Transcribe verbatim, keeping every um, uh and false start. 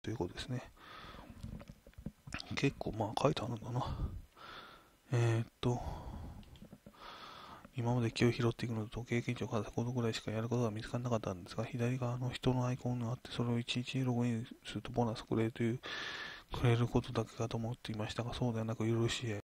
ということですね。結構まあ書いてあるんだな。えー、っと、今まで木を拾っていくのと経験値を稼ぐことぐらいしかやることが見つからなかったんですが、左側の人のアイコンがあって、それをいちいちログインするとボーナスくれるという、くれることだけかと思っていましたが、そうではなく、よろしい